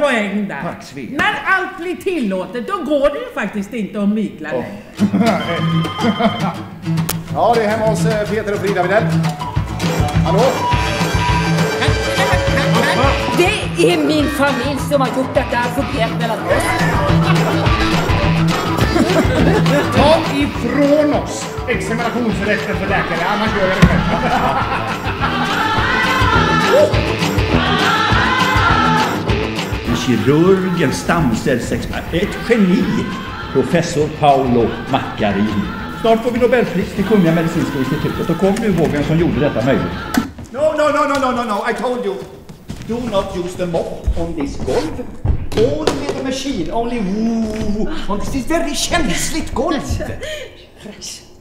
poäng där. Tack, Svea. När allt blir tillåtet, då går det ju faktiskt inte att mygla längre. Ja, det är hemma hos Peter och Frida Videll. Hallå? Det är min familj som har gjort detta alfabet mellan oss. Ta ifrån oss examinationsrätten för läkare, annars gör jag det själv. En kirurg, en stamcellsexpert, ett geni. Professor Paolo Macchiarini. Snart får vi Nobelpris till Kungliga Medicinska Institutet. Och kom nu ihåg vem som gjorde detta möjligt. No, I told you. Do not use the mop on this golv. Only the machine, only on this very känsligt golv.